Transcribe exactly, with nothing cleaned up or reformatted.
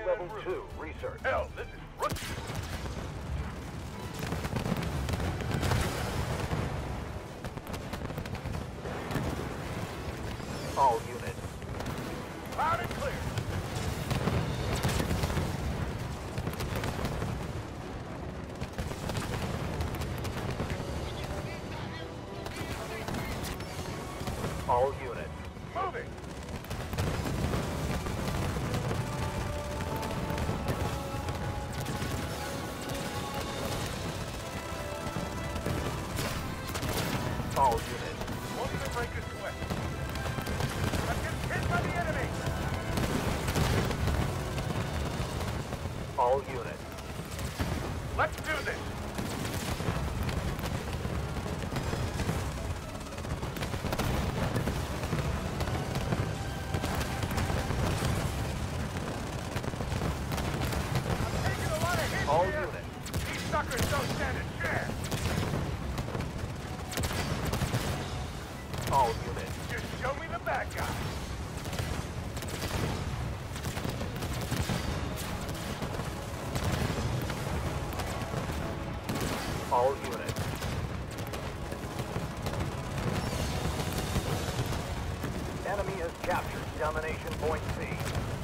level two, research. Hell, this is rookie. All units. Loud and clear. All units. Moving. All units. Won't even break a sweat. I'm getting hit by the enemy. All units. Let's do this. I'm taking a lot of hits All here. units. These suckers don't stand a chance. All units. Just show me the bad guy. All units. Enemy has captured Domination Point C.